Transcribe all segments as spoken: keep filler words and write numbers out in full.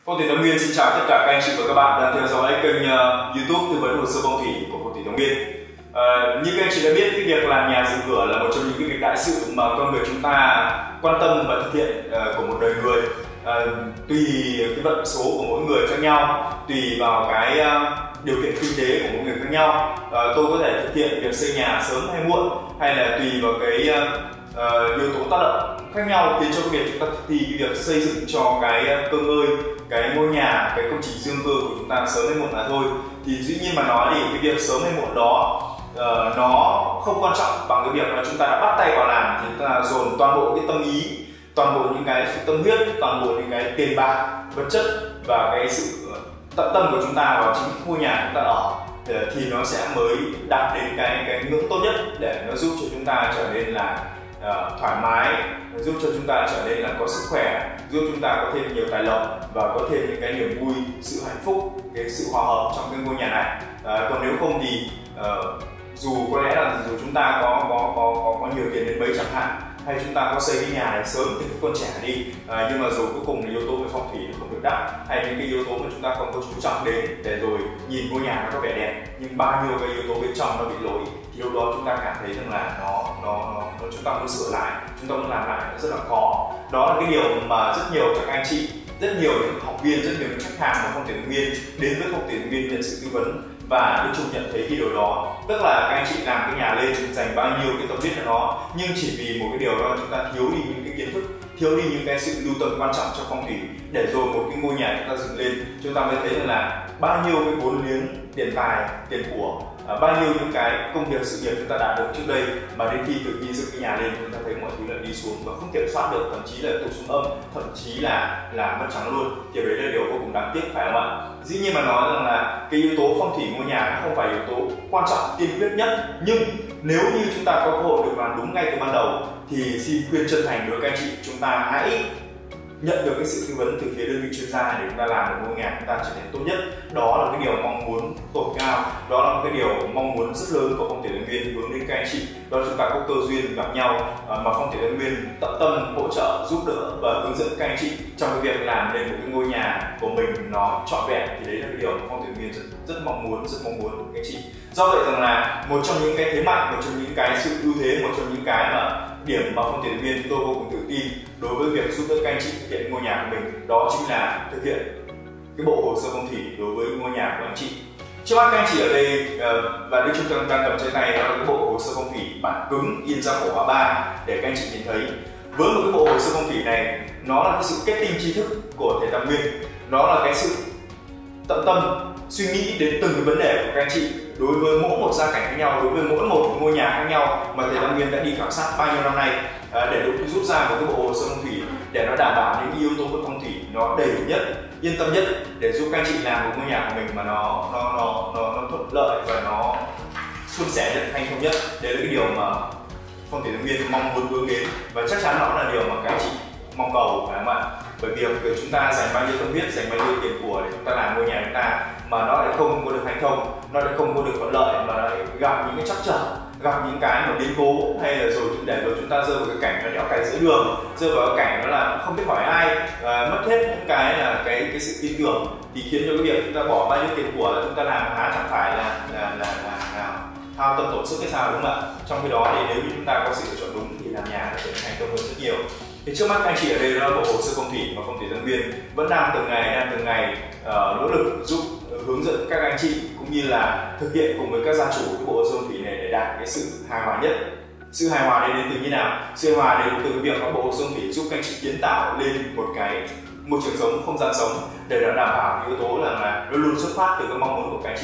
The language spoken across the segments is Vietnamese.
Phong thủy Tâm Nguyên xin chào tất cả các anh chị và các bạn đang theo dõi kênh uh, YouTube tư vấn hồ sơ phong thủy của Phong thủy Tâm Nguyên. Uh, như các anh chị đã biết, cái việc làm nhà dựng cửa là một trong những cái việc đại sự mà con người chúng ta quan tâm và thực hiện uh, của một đời người. Uh, tùy cái vận số của mỗi người khác nhau, tùy vào cái uh, điều kiện kinh tế của mỗi người khác nhau, uh, tôi có thể thực hiện việc xây nhà sớm hay muộn, hay là tùy vào cái uh, uh, yếu tố tác động khác nhau khiến cho cái việc chúng ta thì cái việc xây dựng cho cái cơ ngơi, cái ngôi nhà, cái công trình dương cơ của chúng ta sớm hay muộn là thôi. Thì dĩ nhiên mà nói thì cái việc sớm hay muộn đó uh, nó không quan trọng bằng cái việc là chúng ta đã bắt tay vào làm thì chúng ta dồn toàn bộ cái tâm ý, toàn bộ những cái sự tâm huyết, toàn bộ những cái tiền bạc, vật chất và cái sự tận tâm của chúng ta vào chính ngôi nhà chúng ta ở thì nó sẽ mới đạt đến cái cái ngưỡng tốt nhất để nó giúp cho chúng ta trở nên là uh, thoải mái, giúp cho chúng ta trở nên là có sức khỏe, giúp chúng ta có thêm nhiều tài lộc và có thêm những cái niềm vui, sự hạnh phúc, cái sự hòa hợp trong cái ngôi nhà này. Uh, còn nếu không thì uh, dù có lẽ là dù chúng ta có có có có, có nhiều tiền đến mấy chẳng hạn, hay chúng ta có xây cái nhà này sớm từ con trẻ đi, à, nhưng mà rồi cuối cùng là yếu tố về phong thủy không được đắp, hay những cái yếu tố mà chúng ta không có chú trọng đến để rồi nhìn ngôi nhà nó có vẻ đẹp nhưng bao nhiêu cái yếu tố bên trong nó bị lỗi thì lúc đó chúng ta cảm thấy rằng là nó nó, nó, nó chúng ta muốn sửa lại, chúng ta muốn làm lại nó rất là khó. Đó là cái điều mà rất nhiều các anh chị, rất nhiều những học viên, rất nhiều những khách hàng của Phong thủy Tâm Nguyên đến với Phong thủy Tâm Nguyên nhận sự tư vấn và nói chung nhận thấy cái điều đó, tức là các anh chị làm cái nhà lên dành bao nhiêu cái tâm huyết cho nó, nhưng chỉ vì một cái điều đó chúng ta thiếu đi những cái kiến thức, thiếu đi những cái sự lưu tâm quan trọng cho phong thủy, để rồi một cái ngôi nhà chúng ta dựng lên chúng ta mới thấy rằng là bao nhiêu cái vốn liếng, tiền tài, tiền của, à, bao nhiêu những cái công việc sự nghiệp chúng ta đạt được trước đây mà đến khi từ khi dựng cái nhà lên chúng ta thấy mọi thứ lại đi xuống và không kiểm soát được, thậm chí là tụt xuống âm, thậm chí là là mất trắng luôn, thì đấy là điều vô cùng đáng tiếc, phải không ạ? Dĩ nhiên mà nói rằng là cái yếu tố phong thủy ngôi nhà nó không phải yếu tố quan trọng tiên quyết nhất, nhưng nếu như chúng ta có cơ hội được làm đúng ngay từ ban đầu thì xin khuyên chân thành đối với các anh chị, chúng ta hãy nhận được cái sự tư vấn từ phía đơn vị chuyên gia để chúng ta làm một ngôi nhà chúng ta trở nên tốt nhất. Đó là cái điều mong muốn tối cao, đó là một cái điều mong muốn rất lớn của Phong thủy Tâm Nguyên hướng đến các anh chị. Đó là chúng ta có cơ duyên gặp nhau mà Phong thủy Tâm Nguyên tận tâm hỗ trợ, giúp đỡ và hướng dẫn các anh chị trong cái việc làm nên một cái ngôi nhà của mình nó trọn vẹn, thì đấy là cái điều mà Phong thủy Tâm Nguyên rất, rất mong muốn, rất mong muốn của các anh chị. Do vậy rằng là một trong những cái thế mạnh, một trong những cái sự ưu thế, một trong những cái mà điểm mà Phong thủy Tâm Nguyên tôi vô cùng tự tin đối với việc giúp đỡ các anh chị thực hiện ngôi nhà của mình, đó chính là thực hiện cái bộ hồ sơ phong thủy đối với ngôi nhà của anh chị. Trước mắt các anh chị ở đây và đây chúng ta đang cầm trên tay đó là cái bộ hồ sơ phong thủy bản cứng in ra khổ a ba để các anh chị nhìn thấy. Với một cái bộ hồ sơ phong thủy này, nó là cái sự kết tinh tri thức của thầy Tâm Nguyên, nó là cái sự tận tâm suy nghĩ đến từng cái vấn đề của các anh chị đối với mỗi một gia cảnh khác nhau, đối với mỗi một ngôi nhà khác nhau mà thầy Tâm Nguyên đã đi khảo sát bao nhiêu năm nay, để rút ra một cái bộ hồ sơ phong thủy để nó đảm bảo những yếu tố của phong thủy nó đầy đủ nhất, yên tâm nhất để giúp các anh chị làm một ngôi nhà của mình mà nó nó nó nó, nó thuận lợi và nó suôn sẻ nhất, thành công nhất. Đấy là cái điều mà Phong thủy Tâm Nguyên mong muốn hướng đến và chắc chắn nó là điều mà các anh chị mong cầu, phải không ạ? Bởi vì chúng ta dành bao nhiêu tâm huyết, dành bao nhiêu tiền của để chúng ta làm ngôi nhà chúng ta mà nó lại không có được thành thông, nó lại không có được thuận lợi, mà lại gặp những cái trắc trở, gặp những cái mà biến cố, hay là rồi để rồi chúng ta rơi vào cái cảnh nó đẽo cày giữa đường, rơi vào cái cảnh đó là không biết hỏi ai, và mất hết những cái là cái cái sự tin tưởng, thì khiến cho cái việc chúng ta bỏ bao nhiêu tiền của chúng ta làm há chẳng phải là là là, là, là hao tâm tổn sức hay sao, đúng không ạ? Trong khi đó thì nếu như chúng ta có sự lựa chọn đúng thì làm nhà nó sẽ thành công hơn rất nhiều. Thì trước mắt các anh chị ở đây đó là bộ hồ sơ phong thủy mà Phong thủy Tâm Nguyên vẫn đang từng ngày đang từng ngày uh, nỗ lực giúp uh, hướng dẫn các anh chị cũng như là thực hiện cùng với các gia chủ cái bộ hồ sơ phong thủy này để đạt cái sự hài hòa nhất. Sự hài hòa đây đến từ như nào? Sự hài hòa đến từ cái việc các bộ hồ sơ phong thủy giúp các anh chị kiến tạo lên một cái môi trường sống, không gian sống để nó đảm bảo yếu tố là, là nó luôn xuất phát từ cái mong muốn của các anh chị.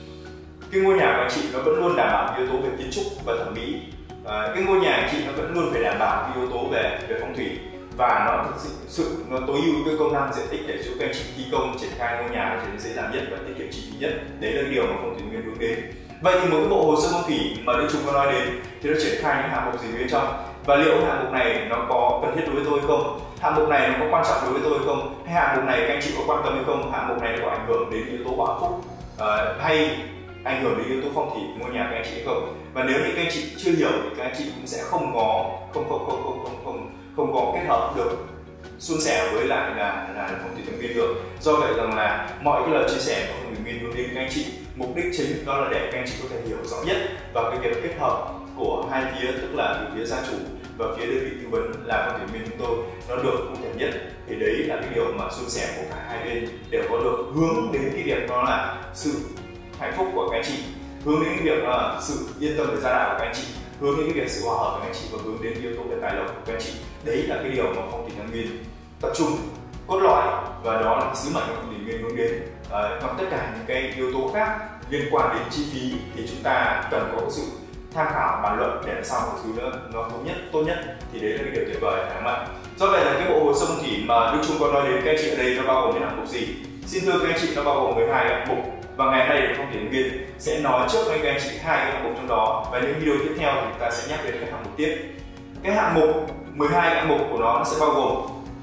Cái ngôi nhà của anh chị nó vẫn luôn đảm bảo yếu tố về kiến trúc và thẩm mỹ. À, cái ngôi nhà anh chị nó vẫn luôn phải đảm bảo cái yếu tố về về phong thủy và nó thực sự nó tối ưu cái công năng diện tích để giúp các anh chị thi công triển khai ngôi nhà trở nên dễ dàng nhất và tiết kiệm chi phí nhất. Đấy là điều mà Phong thủy Nguyên hướng đến. Vậy thì một cái bộ hồ sơ phong thủy mà Đức Trung có nói đến thì nó triển khai những hạng mục gì bên trong, và liệu hạng mục này nó có cần thiết đối với tôi không, hạng mục này nó có quan trọng đối với tôi không, hay hạng mục này các anh chị có quan tâm hay không, hạng mục này nó có ảnh hưởng đến yếu tố họa phúc uh, hay ảnh hưởng đến yếu tố phong thủy ngôi nhà các anh chị không. Và nếu như các anh chị chưa hiểu thì các anh chị cũng sẽ không có không không không không không không, không có kết hợp được suôn sẻ với lại là là phong thủy thành viên được. Do vậy rằng là mọi cái lời chia sẻ của phong thủy viên hướng đến các anh chị, mục đích chính đó là để các anh chị có thể hiểu rõ nhất và cái việc kết hợp của hai phía, tức là từ phía gia chủ và phía đơn vị tư vấn là phong thủy viên chúng tôi nó được cụ thể nhất. Thì đấy là cái điều mà suôn sẻ của cả hai bên đều có được hướng đến cái việc đó là sự hạnh phúc của các anh chị, hướng đến cái việc đó là sự yên tâm về gia đạo của các anh chị, hướng đến cái việc sự hòa hợp của các anh chị và hướng đến yếu tố về tài lộc của các anh chị. Đấy là cái điều mà phong thủy nhân viên tập trung cốt lõi và đó là sứ mệnh của phong thủy viên hướng đến. À, còn tất cả những cái yếu tố khác liên quan đến chi phí thì chúng ta cần có sự tham khảo bàn luận để làm sao một thứ nữa nó thống nhất tốt nhất, thì đấy là cái điều tuyệt vời phải không ạ? Do vậy là cái bộ hồ sơ phong thủy mà Đức Trung có nói đến các anh chị ở đây nó bao gồm những hạng mục gì? Xin thưa các anh chị, nó bao gồm mười hai hạng mục và ngày hôm nay phong thủy nhân viên sẽ nói trước với các anh chị hai cái hạng mục trong đó, và những video tiếp theo thì chúng ta sẽ nhắc đến các hạng mục tiếp. Cái hạng mục mười hai hạng mục của nó, nó sẽ bao gồm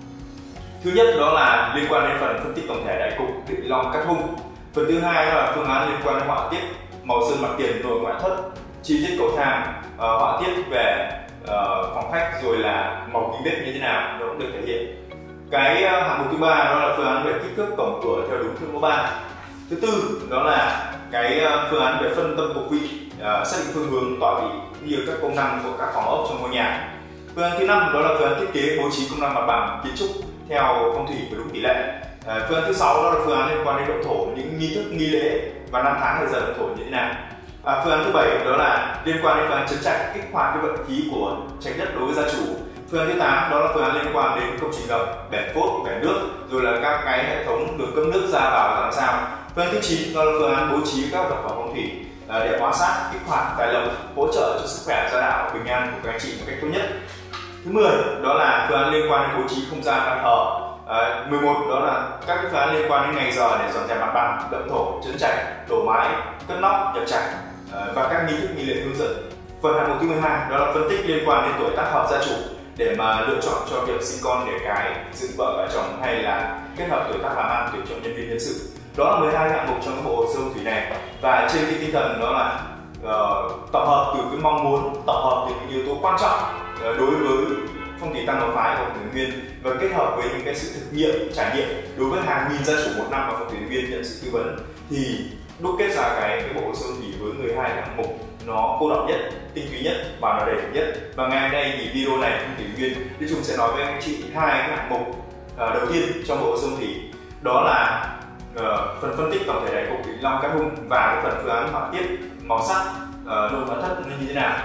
thứ nhất đó là liên quan đến phần phân tích tổng thể đại cục định long cát hung, phần thứ hai đó là phương án liên quan đến họa tiết màu sơn mặt tiền nội ngoại thất, chi tiết cầu thang, uh, họa tiết về uh, phòng khách, rồi là màu kính bếp như thế nào nó cũng được thể hiện. Cái uh, hạng mục thứ ba đó là phương án về kích thước cổng cửa theo đúng thước mẫu ban. Thứ tư đó là cái uh, phương án về phân tâm cục vị, uh, xác định phương hướng tọa vị cũng như các công năng của các phòng ốc trong ngôi nhà. Phương án thứ năm đó là phương án thiết kế bố trí công năng mặt bằng kiến trúc theo phong thủy và đúng tỷ lệ. À, phương án thứ sáu đó là phương án liên quan đến động thổ, những nghi thức nghi lễ và năm tháng thời giờ động thổ như thế nào. À, phương án thứ bảy đó là liên quan đến phương án chấn trạch, kích hoạt cái vận khí của trạch đất đối với gia chủ. Phương án thứ tám đó là phương án liên quan đến công trình ngầm, bể phốt, bể nước, rồi là các cái hệ thống đường cấp nước ra vào làm sao. Phương án thứ chín đó là phương án bố trí các vật phẩm phong thủy à, để hóa sát, kích hoạt tài lộc, hỗ trợ cho sức khỏe, gia đạo, bình an của các anh chị một cách tốt nhất. Thứ mười đó là phương án liên quan đến bố trí không gian ban thờ. À, mười một đó là các phương án liên quan đến ngày giờ để dọn dẹp mặt bằng, động thổ, trấn trạch, đổ mái, cất nóc, nhập trạch à, và các nghi thức nghi lễ hướng dẫn. Phần hạng mục thứ mười hai đó là phân tích liên quan đến tuổi tác hợp gia chủ để mà lựa chọn cho việc sinh con, đẻ cái, giữ vợ gả chồng hay là kết hợp tuổi tác làm ăn, tuyển chọn nhân viên nhân sự. Đó là mười hai hạng mục trong cái bộ hồ sơ phong thủy này, và trên cái tinh thần đó là uh, tập hợp từ cái mong muốn, tập hợp từ những yếu tố quan trọng uh, đối với phong thủy tăng hợp phái của phong thủy viên và kết hợp với những cái sự thực nghiệm, trải nghiệm đối với hàng nghìn gia chủ một năm mà phong thủy viên nhận sự tư vấn, thì đúc kết ra cái, cái bộ hồ sơ phong thủy với mười hai hạng mục nó cô đọng nhất, tinh túy nhất và nó đầy đủ nhất. Và ngày hôm nay thì video này phong thủy viên Đức Trung sẽ nói với anh chị hai cái hạng mục uh, đầu tiên trong bộ hồ sơ phong thủy, đó là uh, phần phân tích tổng thể đại cục định long cát hung và cái phần phương án họa tiết màu sắc uh, nội ngoại thất như thế nào.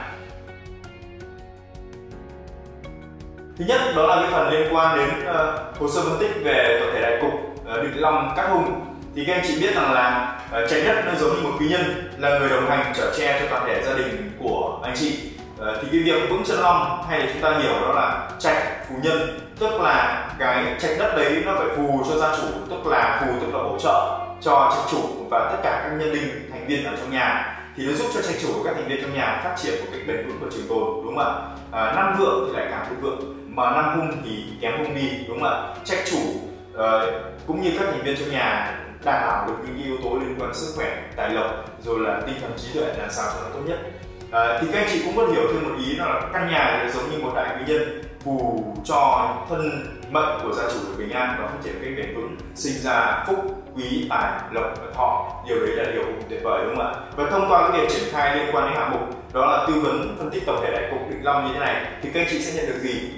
Thứ nhất đó là cái phần liên quan đến uh, hồ sơ phân tích về tổng thể đại cục uh, định long cát hung. Thì các anh chị biết rằng là uh, trái đất nó giống như một quý nhân, là người đồng hành chở che cho toàn thể gia đình của anh chị. Uh, thì cái việc vững chân long hay là chúng ta hiểu đó là trạch phù nhân, tức là cái trạch đất đấy nó phải phù cho gia chủ, tức là phù tức là hỗ trợ cho trạch chủ và tất cả các nhân linh thành viên ở trong nhà, thì nó giúp cho trạch chủ và các thành viên trong nhà phát triển một cách bền vững và trường tồn, đúng không ạ? À, năm vượng thì lại càng thêm vượng, mà năm hung thì kém hung đi, đúng không ạ? Trạch chủ uh, cũng như các thành viên trong nhà đảm bảo được những yếu tố liên quan sức khỏe, tài lộc, rồi là tinh thần trí tuệ làm sao cho nó tốt nhất. À, thì các anh chị cũng có hiểu thêm một ý, đó là căn nhà thì giống như một đại quý nhân phù cho thân mệnh của gia chủ được bình an và phát triển cách bền vững, sinh ra phúc, quý, tài, lộc và thọ. Điều đấy là điều tuyệt vời, đúng không ạ? Và thông qua cái việc triển khai liên quan đến hạng mục đó là tư vấn phân tích tổng thể đại cục định long như thế này, thì các anh chị sẽ nhận được gì?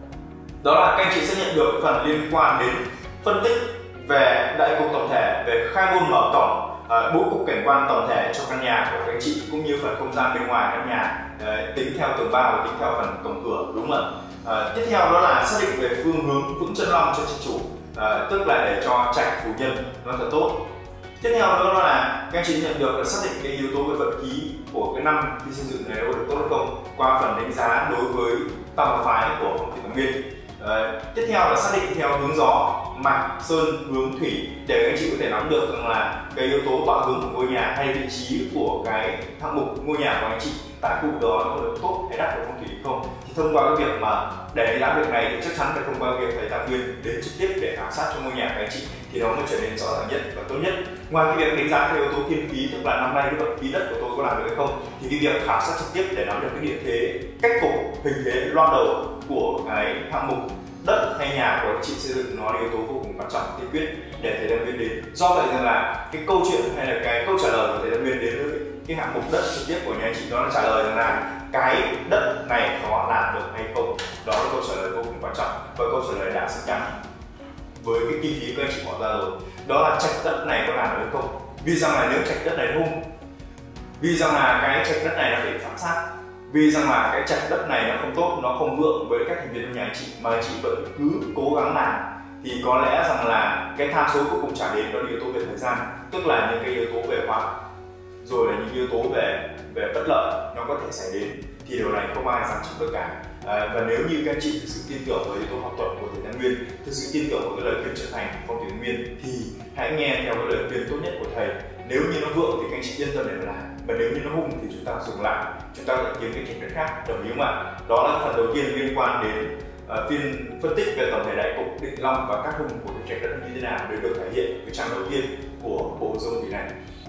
Đó là các anh chị sẽ nhận được phần liên quan đến phân tích về đại cục tổng thể, về khai môn mở cổng, à, bố cục cảnh quan tổng thể cho căn nhà của các anh chị, cũng như phần không gian bên ngoài căn nhà, à, tính theo tường bao và tính theo phần cổng cửa, đúng không ạ? À, tiếp theo đó là xác định về phương hướng vững chân long cho trạch chủ, à, tức là để cho trạch phù nhân nó thật tốt. Tiếp theo đó là các anh chị nhận được là xác định cái yếu tố về vận khí của cái năm khi xây dựng này nó được tốt hay không qua phần đánh giá đối với tam hợp phái của phong thủy Thái Nguyên. À, tiếp theo là xác định theo hướng gió, mạch, sơn, hướng thủy để các anh chị có thể nắm được rằng là cái yếu tố tọa hướng của ngôi nhà hay vị trí của cái hạng mục ngôi nhà của anh chị tại khu vực đó nó được tốt hay đắt của phong thủy không. Thì thông qua cái việc mà để làm việc này thì chắc chắn phải thông qua việc thầy Tam Nguyên đến trực tiếp để khảo sát cho ngôi nhà của anh chị thì nó mới trở nên rõ ràng nhất và tốt nhất. Ngoài cái việc đánh giá theo yếu tố thiên khí, tức là năm nay cái vận khí đất của tôi có làm được hay không, thì cái việc khảo sát trực tiếp để nắm được cái địa thế, cách cục, hình thế loan đầu của cái hạng mục đất hay nhà của anh chị xây dựng nó là yếu tố vô cùng quan trọng tiên quyết để thầy Tam Nguyên đến. Do vậy rằng là cái câu chuyện hay là cái câu trả lời của thầy Tam Nguyên đến với cái hạng mục đất trực tiếp của nhà anh chị đó là trả lời rằng là cái đất này có làm được hay không, đó là câu trả lời vô cùng quan trọng và câu trả lời đã xứng đáng với cái kinh phí các anh chị bỏ ra rồi. Đó là trạch đất này có làm được hay không, vì rằng là nếu trạch đất này không, vì rằng là cái trạch đất này nó phải phản sát, vì rằng là cái trạch đất này nó không tốt, nó không vượng với các thành viên trong nhà anh chị mà anh chị vẫn cứ cố gắng làm, thì có lẽ rằng là cái tham số cuối cùng trả đến đó là yếu tố về thời gian, tức là những cái yếu tố về khoa học rồi là những yếu tố về về bất lợi nó có thể xảy đến, thì điều này không ai dám chịu được cả. À, và nếu như các anh chị thực sự tin tưởng vào yếu tố học thuật của thầy Tam Nguyên, thực sự tin tưởng vào cái lời khuyên trở thành phong thủy Tam Nguyên, thì hãy nghe theo cái lời khuyên tốt nhất của thầy. Nếu như nó vượng thì các anh chị yên tâm để mà làm, và nếu như nó hung thì chúng ta dùng lại, chúng ta lại kiếm cái trạch đất khác, đồng ý không ạ? Đó là phần đầu tiên liên quan đến uh, phiên phân tích về tổng thể đại cục, định long và các hung của cái trạch đất như thế nào để được thể hiện cái trang đầu tiên của bộ hồ sơ phong thủy này.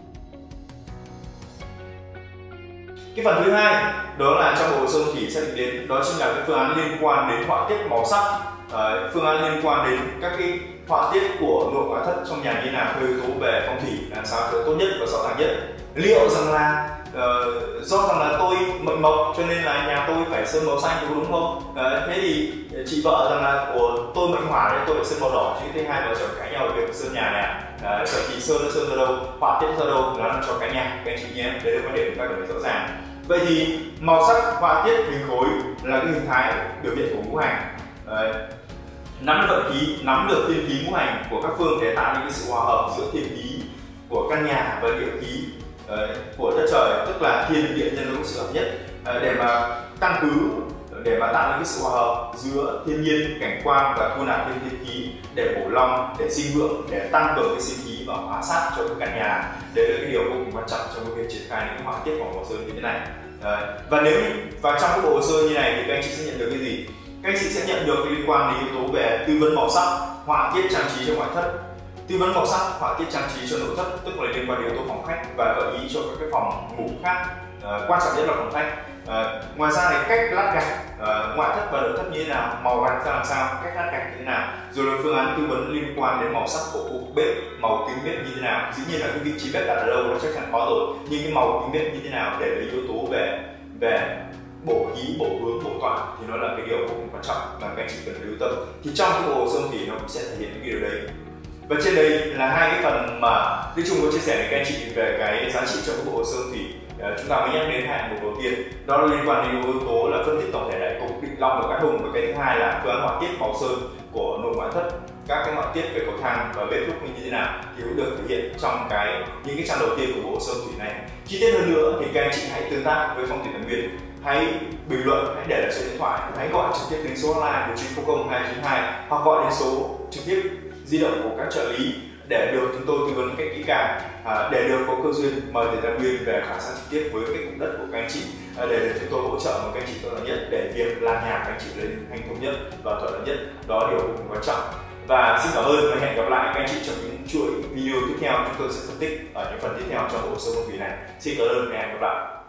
Cái phần thứ hai đó là trong bộ hồ sơ phong thủy xác định đến đó chính là cái phương án liên quan đến họa tiết màu sắc, uh, phương án liên quan đến các cái họa tiết của nội ngoại thất trong nhà như nào, theo yếu tố về phong thủy làm sao cho tốt nhất và rõ ràng nhất. Liệu rằng là uh, do rằng là tôi mệnh mộc cho nên là nhà tôi phải sơn màu xanh thì có đúng không? Uh, thế thì chị vợ rằng là của tôi mệnh hỏa nên tôi phải sơn màu đỏ, chứ thế hai vợ chồng cãi nhau về việc sơn nhà này. Uh, vậy thì sơn nó sơn ra đâu, họa tiết ra đâu, nó làm cho cái nhà các anh chị nhé. Đây là quan điểm chúng ta cần phải rõ ràng. Vậy thì màu sắc, họa tiết, hình khối là cái hình thái biểu hiện của ngũ hành. Uh, nắm vận khí, nắm được thiên khí ngũ hành của các phương để tạo những cái sự hòa hợp giữa thiên khí của căn nhà và địa khí uh, của đất trời, tức là thiên địa nhân lúc sự hợp nhất, uh, để mà căn cứ để mà tạo nên cái sự hòa hợp giữa thiên nhiên, cảnh quan và thu nạp thêm thiên khí để bổ long, để sinh vượng, để tăng cường cái sinh khí và hóa sát cho cái căn nhà. Đây là cái điều vô cùng quan trọng trong cái việc triển khai những họa tiết của hồ sơ như thế này. Đấy. Và nếu và trong cái bộ hồ sơ như này thì các anh chị sẽ nhận được cái gì? Các anh chị sẽ nhận được liên quan đến yếu tố về tư vấn màu sắc, họa tiết trang trí cho ngoại thất, tư vấn màu sắc, họa tiết trang trí cho nội thất, tức là liên quan đến yếu tố phòng khách và gợi ý cho các cái phòng ngủ khác. À, quan trọng nhất là phòng khách. À, ngoài ra thì cách lát gạch à, ngoại thất và nội thất như thế nào, màu gạch ra làm sao, cách lát gạch như thế nào, rồi là phương án tư vấn liên quan đến màu sắc của khu vực bếp, màu kính bếp như thế nào. Dĩ nhiên là cái vị trí bếp đặt ở đâu nó chắc chắn khó rồi, nhưng cái màu kính bếp như thế nào để lấy yếu tố về về bổ khí, bổ hướng, bổ tọa thì nó là cái điều vô cùng quan trọng mà các anh chị cần lưu tâm. Thì trong cái bộ hồ sơ thì nó cũng sẽ thể hiện những cái điều đấy. Và trên đây là hai cái phần mà Đức Trung có chia sẻ với các anh chị về cái giá trị trong cái bộ hồ sơ thì uh, chúng ta mới nhắc đến hạng mục đầu tiên, đó là liên quan đến yếu tố là phân tích tổng thể đại cục, định long và các hung, và cái thứ hai là phương án họa tiết màu sơn của nội ngoại thất, các cái họa tiết về cầu thang và bếp lúc như thế nào thì cũng được thể hiện trong cái những cái trang đầu tiên của bộ hồ sơ thủy này. Chi tiết hơn nữa thì các anh chị hãy tương tác với phong thủy Tam Nguyên, hãy bình luận, hãy để lại số điện thoại, hãy gọi trực tiếp đến số hotline một chín không không hai chín hai hoặc gọi đến số trực tiếp di động của các trợ lý để được chúng tôi tư vấn một cách kỹ càng, à, để được có cơ duyên mời thầy Tam Nguyên về khảo sát trực tiếp với cái cụm đất của các anh chị, à, để được chúng tôi hỗ trợ một các anh chị tốt nhất để việc làm nhà các anh chị lên hành thống nhất và thuận lợi nhất. Đó là điều vô cùng quan trọng. Và xin cảm ơn và hẹn gặp lại các anh chị trong những chuỗi video tiếp theo. Chúng tôi sẽ phân tích ở những phần tiếp theo trong bộ hồ sơ phong thủy này. Xin cảm ơn và hẹn gặp lại.